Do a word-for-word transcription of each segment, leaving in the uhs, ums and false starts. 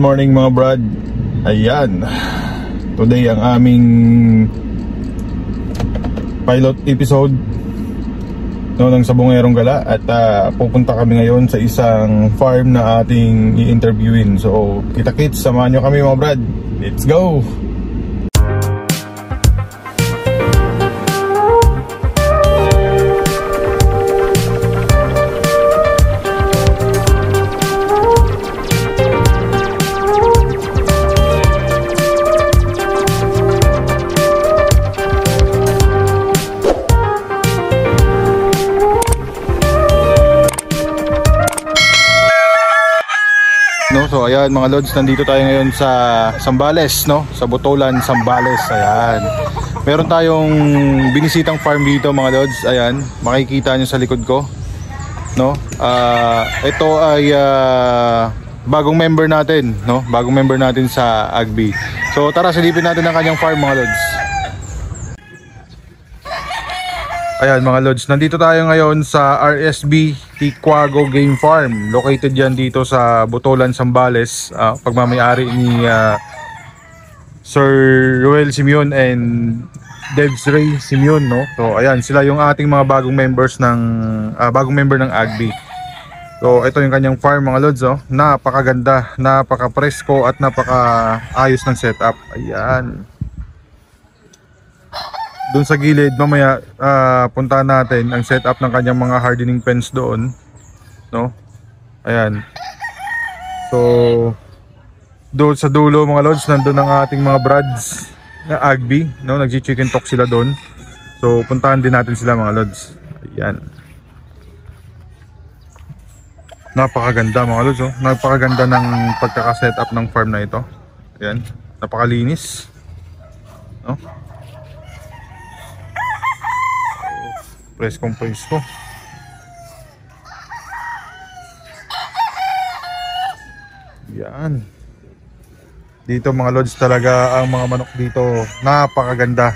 morning mga brad. Ayan, today ang aming pilot episode no, ng Sabongerong Gala. At uh, pupunta kami ngayon sa isang farm na ating i-interviewin. So kita-kits, samahan nyo kami mga brad. Let's go! So ayan mga lods, nandito tayo ngayon sa Zambales, no? Sa Botolan, Zambales. Ayan. Meron tayong binisitang farm dito mga lods. Ayan, makikita nyo sa likod ko, no? Uh, ito ay uh, bagong member natin, no? Bagong member natin sa Agbi. So tara, silipin natin ang kanyang farm mga lods. Ayan mga lods, nandito tayo ngayon sa R S B Tiquago Game Farm. Located yan dito sa Botolan, Zambales. uh, Pagmamayari ni uh, Sir Ruel Simeon and Devs Ray Simeon, no? So ayan, sila yung ating mga bagong members ng uh, bagong member ng Agbi. So ito yung kanyang farm mga lods, oh. Napakaganda, napaka-presko at napaka-ayos ng setup. Ayan. Doon sa gilid mamaya uh, puntahan natin ang setup ng kanyang mga hardening pens doon, no? Ayan. So doon sa dulo mga lods, nandun ang ating mga brads na Agbi, no? Nagchi-chicken talk sila doon. So puntahan din natin sila mga lods. Ayan. Napakaganda mga lods, oh. Napakaganda ng pagkaka-setup ng farm na ito. Ayan. Napakalinis, no? Preskong presko. Yan. Dito mga lods talaga ang mga manok dito napakaganda.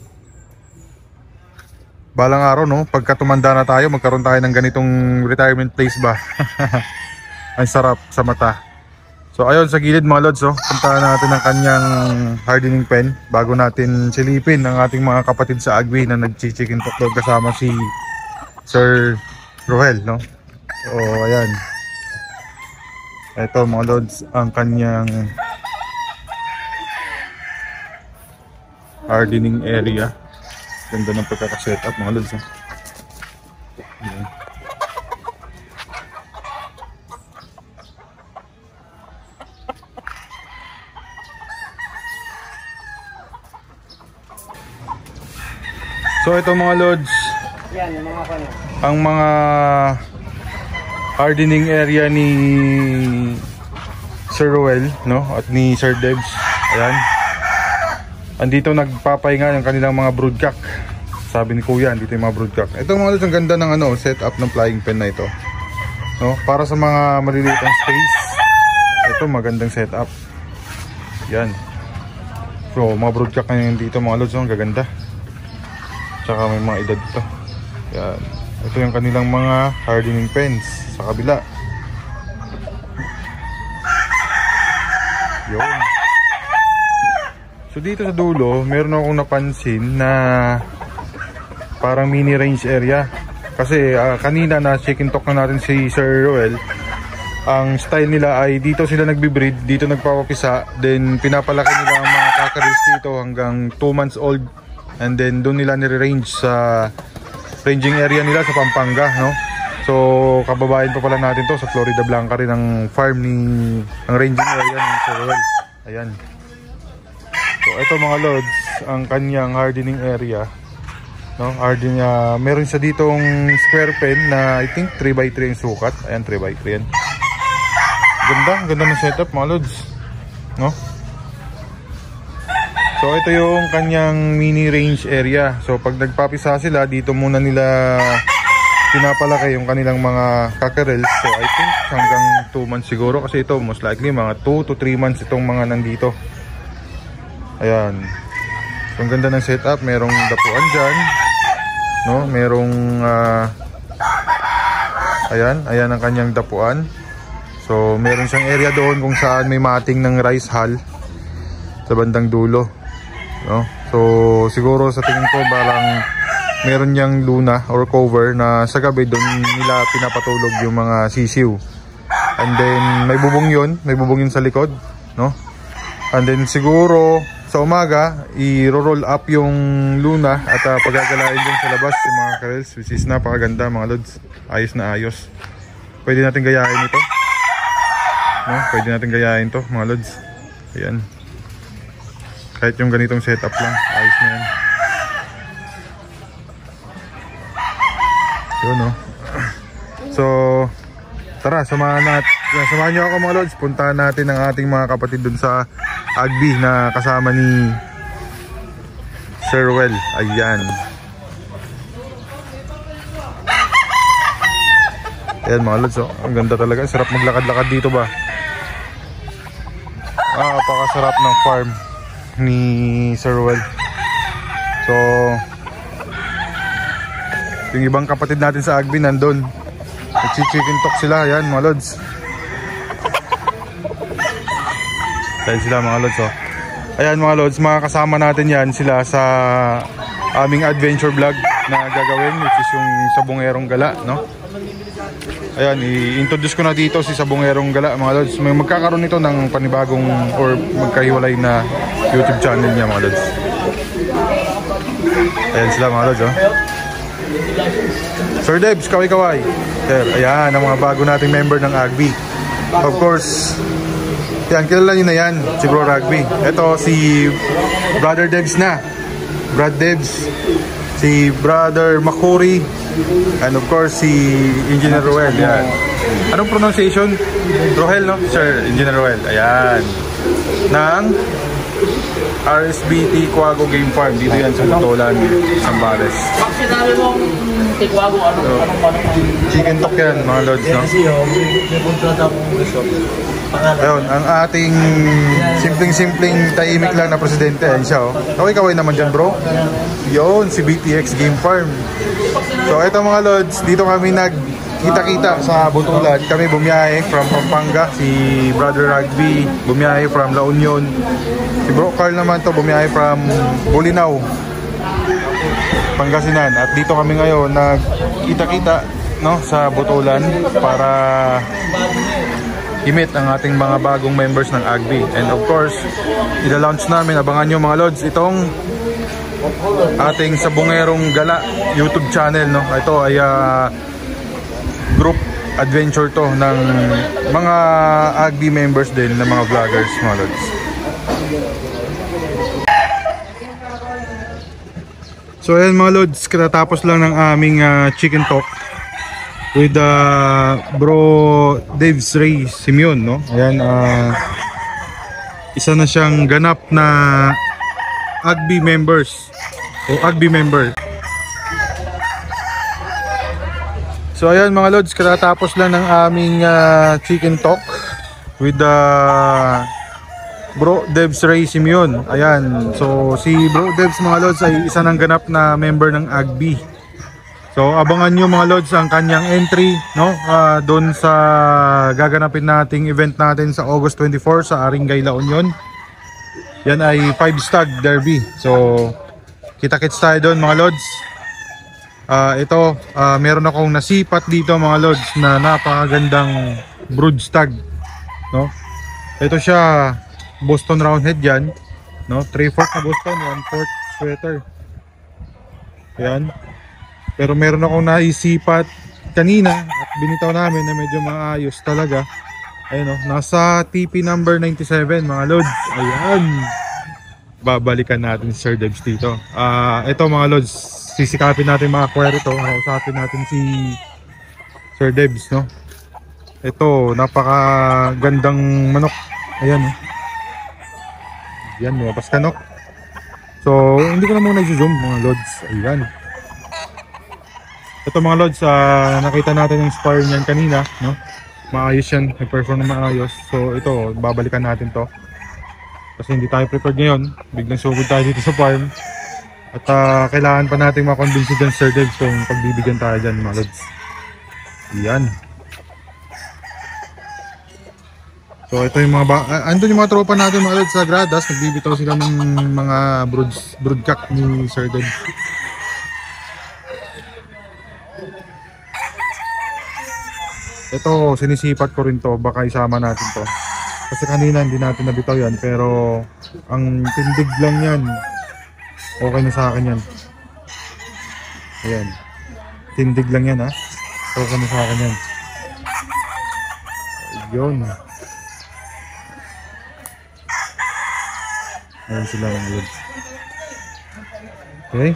Balang araw, no, pagka tumanda na tayo, magkaroon tayo ng ganitong retirement place ba. Ang sarap sa mata. So ayun sa gilid mga lods, oh, puntahan natin ang kanyang hardening pen bago natin silipin ang ating mga kapatid sa Agbi na nag-chicken talk doon kasama si Sir Roel, no? So ayan. Ito mga lods ang kanyang hardening area. Ganda ng pagkaka-setup mga lods, oh. Ayan. So ito mga lods, yan, yung mga pano, ang mga hardening area ni Sir Roel, no, at ni Sir Devs. Ayan. Andito nagpapahinga ng kanilang mga broodcock. Sabi ni Kuya, andito yung mga broodcock. Ito mga lods, ang ganda ng ano, setup ng flying pen na ito, no, para sa mga maliliit ang space. Ito magandang setup. Yan. So mga broodcock ngayon dito mga lods, ang gaganda. Tsaka may mga edad dito. Yan. Ito yung kanilang mga hardening pens sa kabila. Yun. So dito sa dulo, meron akong napansin na parang mini range area. Kasi uh, kanina na chicken talk na natin si Sir Roel. Ang style nila ay dito sila nagbi-breed, dito nagpapapisa, then pinapalaki nila ang mga cockerels dito hanggang two months old. And then doon nila nire-range sa ranging area nila sa Pampanga, no? So kababayan pa pala natin to, sa Florida Blanca rin ang farm ni ang ranging area ni Sir Roel. Ayan. So ito mga lods ang kanyang hardening area, no? Hardening, uh, meron siya ditong square pen na I think three by three yung sukat. Ayan, three by three yan. Ganda, ganda ng setup mga lods, no? So ito yung kanyang mini range area. So pag nagpapisa sila, dito muna nila pinapalaki yung kanilang mga cockerels. So I think hanggang two months siguro, kasi ito most likely mga two to three months itong mga nandito. Ayan. So ang ganda ng setup, merong dapuan dyan, no? Merong uh, ayan, ayan ang kanyang dapuan. So meron siyang area doon kung saan may mating ng rice hull sa bandang dulo, no? So siguro sa tingin ko parang meron niyang luna or cover na sa gabi doon nila pinapatulog yung mga sisiw. And then may bubong yun, may bubong yun sa likod, no? And then siguro sa umaga i-roll up yung luna at uh, pagagalain din sa labas yung mga kerels, which is napakaganda mga lods. Ayos na ayos. Pwede natin gayahin ito, no? Pwede natin gayahin to mga lods. Ayan. Kahit yung ganitong setup lang, ayos na yan. Yun, no? So tara, samahan natin, samahan nyo ako mga lods. Puntahan natin ang ating mga kapatid dun sa Agbi na kasama ni Sir Ruel. Ayan. Ayan mga lods, oh. Ang ganda talaga. Sarap maglakad-lakad dito ba? Ah, napakasarap ng farm ni Sir Ruel. So yung ibang kapatid natin sa Agbi nandun. Nagchi-chicken talk sila. Ayan mga lods. Dahil sila mga lods, oh. Ayan mga lods, mga kasama natin yan sila sa aming adventure vlog na gagawin, which is yung Sabongerong Gala, no? Ayan, i-introduce ko na dito si Sabongerong Gala mga lods. May magkakaroon nito ng panibagong or magkahiwalay na YouTube channel niya mga lods. Ayan sila mga lods, oh. Sir Debs, kaway-kaway. Sir, ayan ang mga bago nating member ng Agbi. Of course, yan, kilala nyo na yan, si Bro Rugby. Ito si Brother Debs na, Brad Debs, si Brother Makuri, and of course si Engineer Ruel. Yan. Anong pronunciation? Rohel, no? Sir, Engineer Ruel. Ayan. Ng R S B T Quago Game Farm. Dito yan sa Butolan, Zambales. Pag sinabi mong Tikwago, anong so, anong anong chicken talk yan mga lods, no? Kasi yung may kontrata akong gusto. Ayun, ang ating simpleng-simpleng tahimik lang na presidente. Ayun siya, oh. Kaway-kaway naman dyan, bro. Yun, si B T X Game Farm. So ito mga lods, dito kami nagkita-kita sa Butulan. Kami bumiyahe from Pampanga. Si Brother Rugby bumiyahe from La Union. Si Bro Carl naman to bumiyahe from Bolinao, Pangasinan. At dito kami ngayon nagkita-kita, no, sa Butulan para i-meet ang ating mga bagong members ng Agbi. And of course, ila-launch namin, abangan nyo mga lods, itong ating Sabongerong Gala YouTube channel, no? Ito ay uh, group adventure to ng mga Agbi members din, ng mga vloggers mga lods. So ayan mga lods, katatapos lang ng aming uh, chicken talk with uh, Bro Dave's Ray Simeon, no? Ayan, uh, isa na siyang ganap na Agbi members o Agbi member. So ayan mga lods, katatapos lang ng aming uh, chicken talk with uh, Bro Dave's Ray Simeon. Ayan, so si Bro Dave's mga lods ay isa ng ganap na member ng Agbi. So abangan nyo mga lods ang kanyang entry, no, uh, doon sa gaganapin nating event natin sa August twenty-four sa Aringay, La Union. Yan ay five stag derby. So kita-kits tayo doon mga lods. Uh, ito, uh, meron akong nasipat dito mga lods na napakagandang brood stag, no. Ito siya, Boston Roundhead yan, no, three fourths na Boston, one fourth sweater. Yan. Pero meron akong naisipat kanina at binitaw namin na medyo maayos talaga. Ayun, oh, nasa T P number ninety-seven mga lods. Ayan. Babalikan natin si Sir Debs dito. Ah, uh, ito mga lods, sisikapin natin mga query to. Kausapin natin si Sir Debs, no. Ito, napakagandang manok. Ayan, oh. Ayan, lumabas ka, no. So, hindi ko na muna i-zoom mga lods. Ayan. Ito mga lods, uh, nakita natin yung spire niyan kanina, no? Maayos yan, nag-perform na maayos. So ito, babalikan natin to kasi hindi tayo prepared ngayon. Biglang sugod tayo dito sa farm. At uh, kailangan pa natin makonvince dyan Sir Debs kung pagbibigyan tayo dyan mga lods. Yan. So ito yung mga ba ah, andun yung mga tropa natin mga lods sa gradas, nagbibitaw sila ng mga brood broodcock ni Sir Ded. Ito, sinisipat ko rin to, baka isama natin to. Kasi kanina hindi natin nabitaw yan, pero ang tindig lang yan. Okay na sa akin yan. Ayan. Tindig lang yan ha. Okay na sa akin yan. Ayun. Ayan sila mga lods. Okay.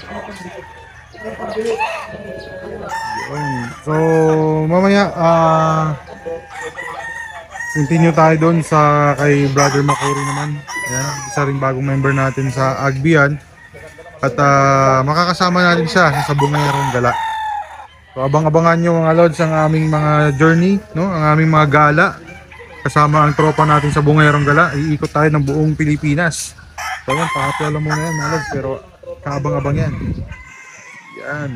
Ayun. So, mamaya, ah, continue tayo doon sa kay Brother Makuri naman. Ayan, isa ring bagong member natin sa Agbian. At ah, makakasama natin siya sa Bungayerong Gala. So, abang-abangan nyo mga lods ang aming mga journey, no? Ang aming mga gala. Kasama ang tropa natin sa Bungayerong Gala. Iikot tayo ng buong Pilipinas. So, yan, pakapala muna yan mga lods, pero kaabang-abang yan. Yan.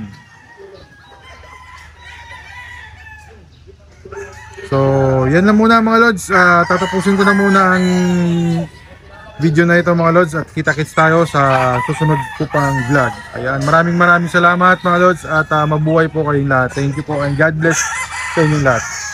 So, yan lang muna mga lods. Uh, tatapusin ko na muna ang video na ito mga lods at kita-kits tayo sa susunod ko pang vlog. Ayan, maraming maraming salamat mga lods at uh, mabuhay po kayong lahat. Thank you po and God bless sa inyong lahat.